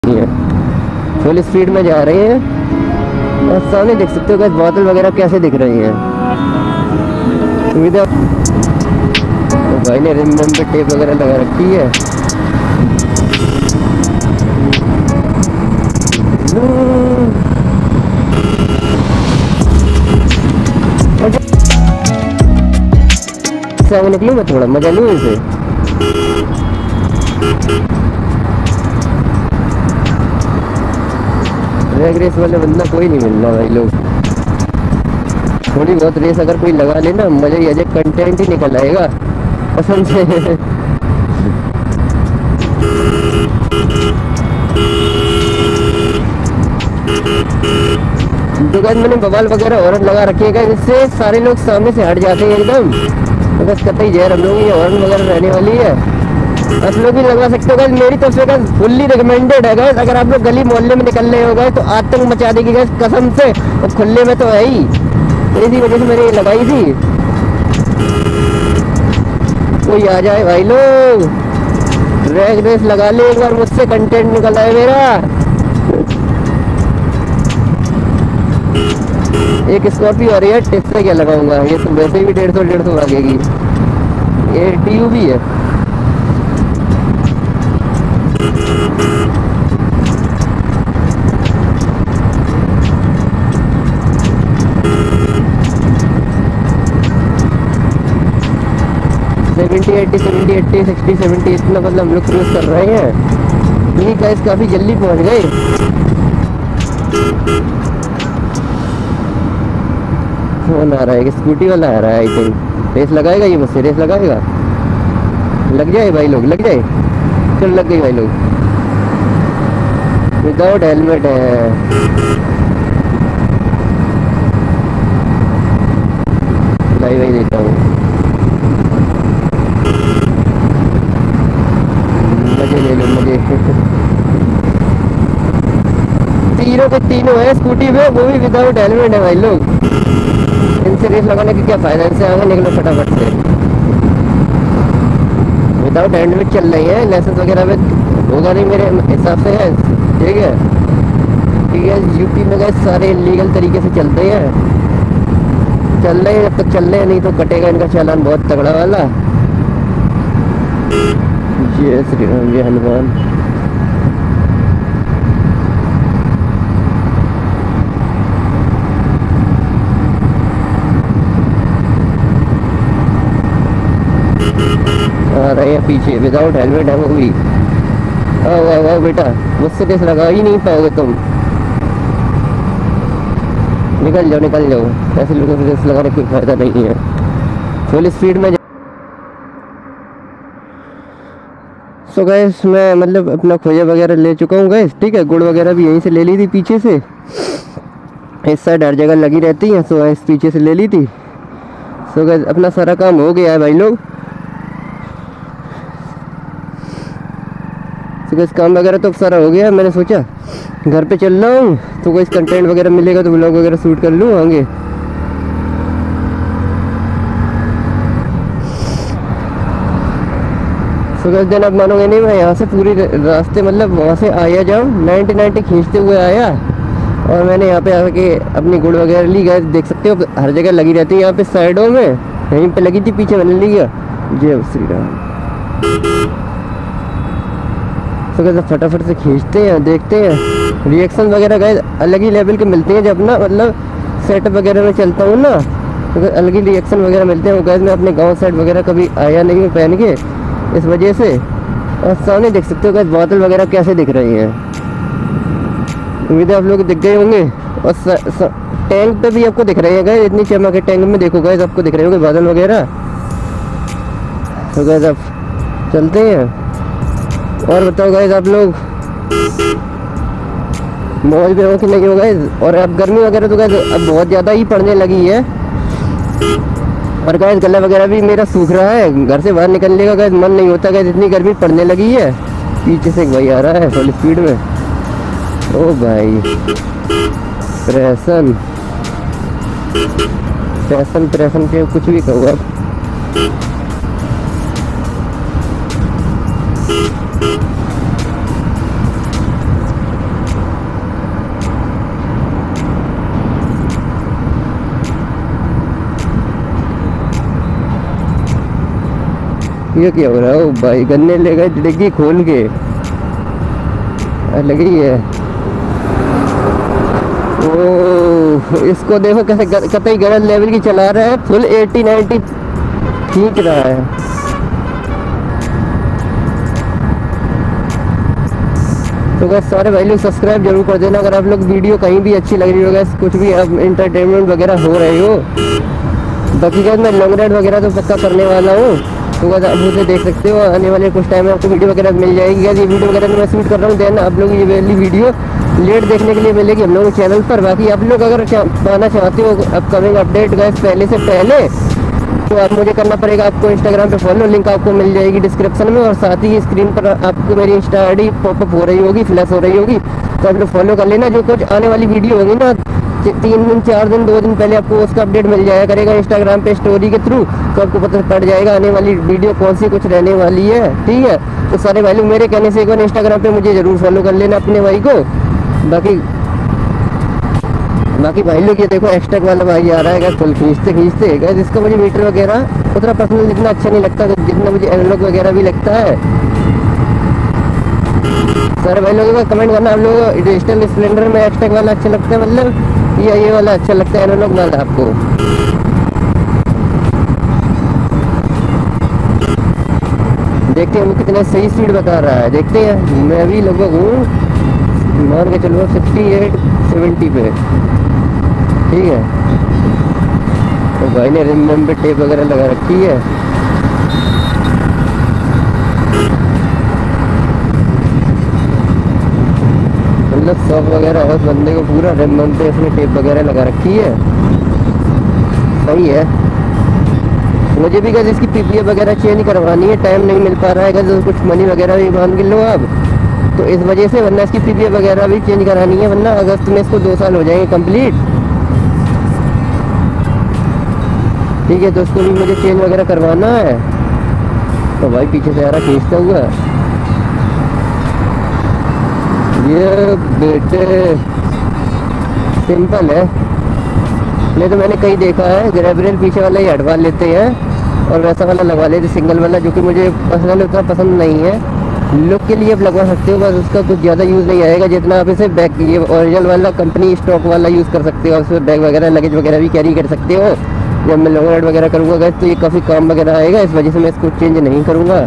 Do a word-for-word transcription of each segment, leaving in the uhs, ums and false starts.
है, full speed में जा रही है और सामने देख सकते हो गाइस बोतल वगैरह कैसे दिख रही हैं। सुविधा तो भाई ने रिम रिम पे टेप वगैरह लगा रखी है। आगे निकलूँ मैं, थोड़ा मजा लूँ इसे। रैग रेस वाले बंदा कोई नहीं मिल रहा भाई लोग। थोड़ी बहुत रेस अगर कोई लगा लेना मजा ही आ जाए, कंटेंट ही निकल आएगा पसंद से। तो गाइस मैंने बवाल वगैरह हॉर्न लगा रखी है, जिससे सारे लोग सामने से हट जाते हैं एकदम। तो बस कतई जहर हम लोग ये हॉर्न वगैरह रहने वाली है, आप लोग भी लगवा सकते हो गाइस। मेरी तरफ से गाइस फुल्ली रिकमेंडेड है गाइस। अगर आप लोग गली मोहल्ले में निकल रहे हो गाइस तो आतंक मचा देगी गाइस कसम से, और खुले में तो है ही, तो इसी वजह से मैंने ये लगाई थी। कोई आ जाए भाई लोग, रैग रेस लगा ले एक बार, मुझसे कंटेंट निकल आए मेरा। एक स्कॉर्पियो आ रही है, इससे क्या लगाऊंगा, ये तो वैसे ही डेढ़ सौ डेढ़ सौ लगेगी। ये टी यू भी है। Seventy eighty seventy eighty sixty seventy इतना मतलब हम लोग क्रूज कर रहे हैं। ये गाइस काफी जल्दी पहुंच गए। फोन आ रहा है, स्कूटी वाला आ रहा है, आई थिंक रेस लगाएगा ये, मुझसे रेस लगाएगा। लग जाए भाई लोग, लग जाए, चल लग गई भाई लोग। विदाउट हेलमेट है, भाई भाई देता हूँ, मजे ले लो मजे। तीनों के तीनों है स्कूटी में, वो भी विदाउट हेलमेट है भाई लोग। इनसे रेस लगाने का क्या फायदा, इनसे आगे निकलो फटाफट से। विदाउट हेलमेट चल रही है, लाइसेंस वगैरह में होगा नहीं मेरे हिसाब से है, ठीक है। ठीक है, यूपी में गए सारे लीगल तरीके से चलते हैं, चल रहे हैं जब तक चल रहे हैं, नहीं तो कटेगा इनका चालान बहुत तगड़ा वाला। जय श्री राम, जय हनुमान। आ रहे हैं पीछे, विदाउट हेलमेट है वो भी। आओ आओ आओ बेटा, मुझसे रेस लगा ही नहीं पाओगे तुम, निकल जाओ निकल जाओ। ऐसे लोगों से रेस लगाने कोई फायदा नहीं है, फुल स्पीड में। सो गैस मैं मतलब अपना खोया वगैरह ले चुका हूँ गैस, ठीक है। गुड़ वगैरह भी यहीं से ले ली थी पीछे से, इस साइड हर जगह लगी रहती है, सो गैस पीछे से ले ली थी। सो गैस अपना सारा काम हो गया है भाई लोग। तो गैस काम वगैरह तो सारा हो गया है। मैंने सोचा घर पे चल रहा हूँ तो कोई कंटेंट वगैरह मिलेगा तो व्लॉग वगैरह शूट कर लूँ आगे। तो गैस देन आप मानोगे नहीं, मैं यहाँ से पूरी रास्ते मतलब वहाँ से आया जाऊँ नाइन्टी नाइन्टी खींचते हुए आया, और मैंने यहाँ पे आके अपनी गुड़ वगैरह ली। गैस देख सकते हो हर जगह लगी रहती है, यहाँ पे साइडों में, यहीं पे लगी थी, पीछे मैंने लिया। जय श्री राम। तो गैस फटाफट से खींचते हैं, देखते हैं रिएक्शन वगैरह गैस अलग ही लेवल के मिलते हैं। जब ना मतलब सेटअप वगैरह में चलता हूँ ना तो अलग ही रिएक्शन वगैरह मिलते हैं। वो गैस मैं अपने गांव साइड वगैरह कभी आया नहीं हूँ पहन के, इस वजह से। और सामने देख सकते हो गैस बोतल वगैरह कैसे दिख रही हैं, उम्मीद है आप लोग दिख गए होंगे। और स, स, टैंक पे भी आपको दिख रहे हैं गैस, इतनी चमक है टैंक में, देखो गैस आपको दिख रहे होंगे बादल वगैरह। तो गैस अब चलते हैं। और बताओ गाइस आप लोग मौज में हो कि नहीं हो गाइस। और अब गर्मी वगैरह तो गाइस अब बहुत ज़्यादा ही पड़ने लगी है, और गाइस गला वगैरह भी मेरा सूख रहा है, घर से बाहर निकलने का गाइस मन नहीं होता गाइस, इतनी गर्मी पड़ने लगी है। पीछे से एक भाई आ रहा है फुल स्पीड में, ओ भाई प्रेशन प्रेशन प्रेशन के कुछ भी कहो आप। ये क्या हो रहा है? ओ भाई गन्ने ले गए डिग्गी खोल के, लगी है। ओ इसको देखो कैसे कतई गलत लेवल की चला रहा है, फुल एटी नाइन्टी खींच रहा है। तो बस सारे भाई लोग सब्सक्राइब जरूर कर देना अगर आप लोग वीडियो कहीं भी अच्छी लग रही होगा, कुछ भी अब इंटरटेनमेंट वगैरह हो रही हो। बाकी क्या मैं लॉन्ग राइड वगैरह तो पक्का करने वाला हूँ, तो बस आप मुझे देख सकते हो। आने वाले कुछ टाइम में आपको वीडियो वगैरह मिल जाएगी। ये वीडियो वगैरह मैं शूट कर रहा हूँ, देन आप लोग ये वाली वीडियो लेट देखने के लिए मिलेगी हम लोगों के चैनल पर। बाकी आप लोग अगर पाना चाहते हो अपकमिंग अपडेट गैस पहले से पहले, तो आप मुझे करना पड़ेगा आपको इंस्टाग्राम पे फॉलो, लिंक आपको मिल जाएगी डिस्क्रिप्शन में, और साथ ही स्क्रीन पर आपको मेरी इंस्टा आई डी पॉपअप हो रही होगी, फ्लैश हो रही होगी, तो आप लोग फॉलो कर लेना। जो कुछ आने वाली वीडियो होगी ना, तीन दिन चार दिन दो दिन पहले आपको उसका अपडेट मिल जाया करेगा इंस्टाग्राम पे स्टोरी के थ्रू, तो आपको पता पड़ जाएगा आने वाली वीडियो कौन सी कुछ रहने वाली है। ठीक है, तो सारे भाई लोग मेरे कहने से एक बार इंस्टाग्राम पे मुझे जरूर फॉलो कर लेना अपने भाई को। बाकी बाकी भाई लोग ये देखो एक्स्ट्रा वाला भाई आ रहा है, फुल खींचते खींचते है। जिसका मुझे मीटर वगैरह उतना पर्सनल इतना अच्छा नहीं लगता जितना मुझे एनालॉग वगैरह भी लगता है। सारे भाई लोगों का कमेंट करना, आप लोग डिजिटल स्प्लेंडर में एक्स्ट्रा वाला अच्छा लगता है मतलब, या ये वाला अच्छा लगता है एनालॉग वाला आपको। देखते हैं वो कितना सही स्पीड बता रहा है, देखते हैं। मैं भी लगभग हूँ मान के चलो सिक्सटी एट सेवेंटी पे। ठीक है, तो भाई ने रिम पे टेप वगैरह लगा रखी है। मतलब शॉप वगैरह है उस बंदे को, पूरा रिम पे इसने टेप वगैरह लगा रखी है। सही है। मुझे भी इसकी पीपीएफ वगैरह चेंज करवानी है, टाइम नहीं मिल पा रहा है। अगर कुछ मनी वगैरह भी मान के लो अब, तो इस वजह से, वरना इसकी पीपीएफ वगैरह भी चेंज करानी है, वरना अगस्त में इसको दो साल हो जाएंगे कंप्लीट। ठीक है, तो उसको भी मुझे चेंज वगैरह करवाना है। तो भाई पीछे से आ रहा खींचता हुआ ये बेटे, सिंपल है। नहीं तो मैंने कहीं देखा है ग्रेबरेल पीछे वाला ही हटवा लेते हैं और वैसा वाला लगवा लेते सिंगल वाला, जो कि मुझे पर्सनली उतना पसंद नहीं है। लुक के लिए आप लगवा सकते हो, बस उसका कुछ ज़्यादा यूज़ नहीं आएगा जितना आप इसे बैग, ये ओरिजिनल वाला कंपनी स्टॉक वाला यूज़ कर सकते हो। उसमें बैग वगैरह लगेज वगैरह भी कैरी कर सकते हो। जब मैं लॉन्ग राइड वगैरह करूँगा गैस तो ये काफ़ी काम वगैरह आएगा, इस वजह से मैं इसको चेंज नहीं करूँगा।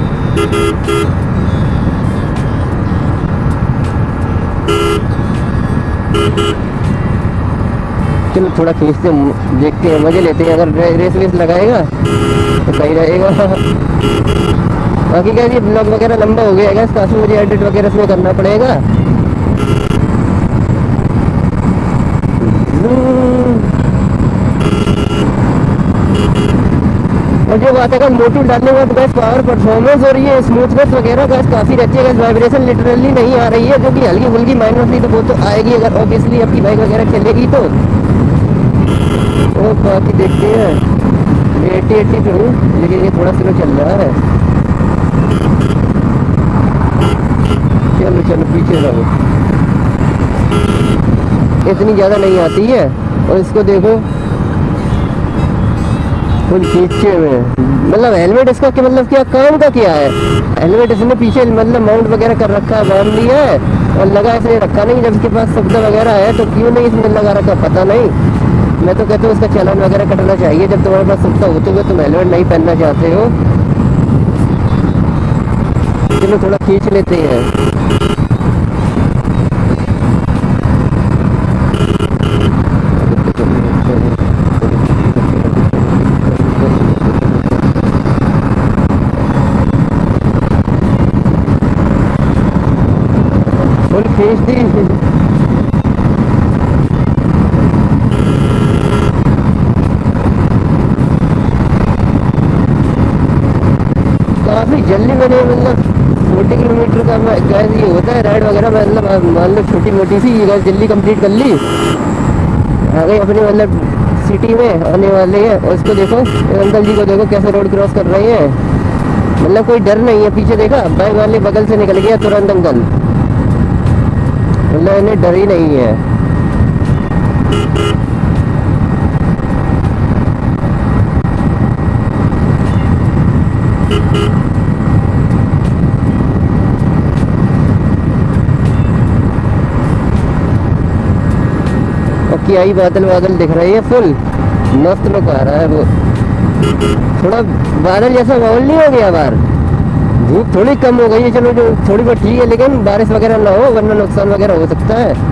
चलो थोड़ा खींचते देखते हैं, मजे लेते हैं। अगर रेस वेस लगाएगा तो सही रहेगा। बाकी क्या ये ब्लॉग वगैरह लंबा हो गया है, काफ़ी मुझे एडिट वगैरह इसमें करना पड़ेगा। और जो बात है मोटिव डालने में तो गैस पावर परफॉर्मेंस और ये स्मूथनेस वगैरह गैस काफ़ी रहती है। गैस वाइब्रेशन लिटरली नहीं आ रही है, जो कि हल्की फुल्की माइनसली तो वो तो आएगी अगर ऑब्वियसली आपकी बाइक वगैरह चलेगी तो। और बाकी देखते हैं एट्टी एट्टी पे हूँ, लेकिन ये थोड़ा स्लो चल रहा है। चलो चलो पीछे रहो, इतनी ज़्यादा नहीं आती है। और इसको देखो फुल खींचे में, मतलब हेलमेट इसका क्या मतलब क्या काम का क्या है। हेलमेट इसने पीछे मतलब माउंट वगैरह कर रखा है, बांध लिया है और लगा इसने रखा नहीं। जब इसके पास शब्द वगैरह है तो क्यों नहीं इसने लगा रखा पता नहीं। मैं तो कहता हूँ इसका चालान वगैरह कटना चाहिए। जब तुम्हारे पास शब्द होते हुए तुम हेलमेट नहीं पहनना चाहते हो। चलो थोड़ा खींच लेते हैं। खींच दी। काफी जल्दी मैंने मतलब फोर्टी किलोमीटर का गैस ये होता है राइड वगैरह, मतलब मान लो छोटी मोटी सी ये गैस जल्दी कंप्लीट कर ली। आ गई अपने मतलब सिटी में आने वाले हैं। और इसको देखो अंकल जी को देखो कैसे रोड क्रॉस कर रहे हैं, मतलब कोई डर नहीं है। पीछे देखा बाइक वाले बगल से निकल गया तुरंत अंकल, मतलब इन्हें डर ही नहीं है। कियाई बादल बादल दिख रही है, फुल मस्त लुक आ रहा है। वो थोड़ा बादल जैसा माहौल नहीं हो गया बाहर, धूप थोड़ी कम हो गई है, चलो जो थोड़ी बहुत ठीक है, लेकिन बारिश वगैरह ना हो वरना नुकसान वगैरह हो सकता है।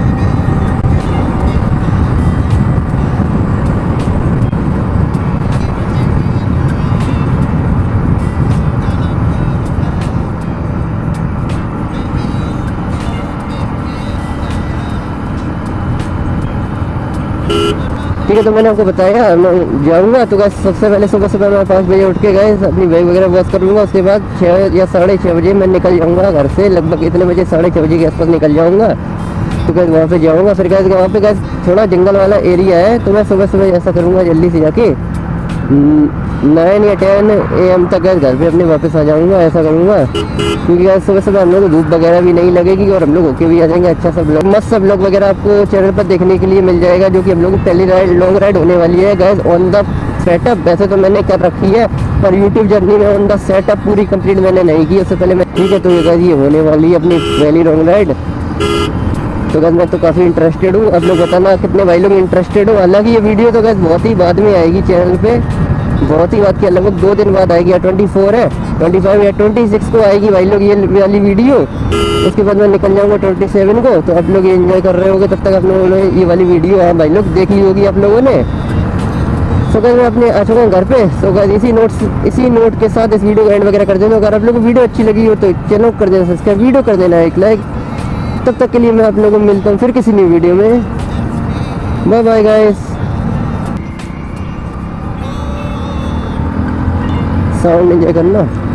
ठीक है, तो मैंने आपको बताया मैं जाऊँगा, तो गैस सबसे पहले सुबह सुबह मैं पाँच बजे उठ के गए अपनी बैग वगैरह वॉश कर लूँगा। उसके बाद छः या साढ़े छः बजे मैं निकल जाऊँगा घर से, लगभग इतने बजे साढ़े छः बजे के आसपास निकल जाऊँगा। तो गैस वहाँ पे जाऊँगा, फिर गैस वहाँ पे गैस थोड़ा जंगल वाला एरिया है, तो मैं सुबह सुबह ऐसा करूँगा जल्दी से जाके नाइन या टेन ए एम तक गैस घर पे अपने वापस आ जाऊँगा, ऐसा करूँगा। क्योंकि गैस सुबह सुबह हम लोग को धूप वगैरह भी नहीं लगेगी और हम लोग होके भी आ जाएंगे। अच्छा सब लोग मस्त सब लोग वगैरह आपको चैनल पर देखने के लिए मिल जाएगा, जो कि हम लोग की पहली राइड लॉन्ग राइड होने वाली है गैस ऑन द सेटअप। वैसे तो मैंने कर रखी है, पर यूट्यूब जर्नी में ऑन द सेटअप पूरी कंप्लीट मैंने नहीं की उससे पहले मैं। ठीक है, तो ये गैस ये होने वाली है अपनी पहली लॉन्ग राइड। तो गैस मैं तो काफ़ी इंटरेस्टेड हूँ, आप लोग बताना कितने भाई लोग इंटरेस्टेड हो। हालांकि ये वीडियो तो गैस बहुत ही बाद में आएगी चैनल पे, बहुत ही बात की, लगभग दो दिन बाद आएगी, या ट्वेंटी फोर है ट्वेंटी फाइव या ट्वेंटी सिक्स को आएगी भाई लोग ये वाली वीडियो। उसके बाद मैं निकल जाऊँगा ट्वेंटी सेवन को, तो आप लोग ये एंजॉय कर रहे होगे तब तक आप लोगों ने ये वाली वीडियो हाँ भाई लोग देख ली होगी आप लोगों ने। सो गैस मैं अपने आ चुका हूँ घर पे। सो गैस इसी नोट्स इसी नोट के साथ इस वीडियो को एंड वगैरह कर देना। अगर आप लोगों को वीडियो अच्छी लगी हो तो चैनल कर देना सब्सक्राइब, वीडियो कर देना एक लाइक। तब तक के लिए मैं आप लोगों को मिलता हूँ फिर किसी नई वीडियो में। Bye bye guys. Sound enjoy करना।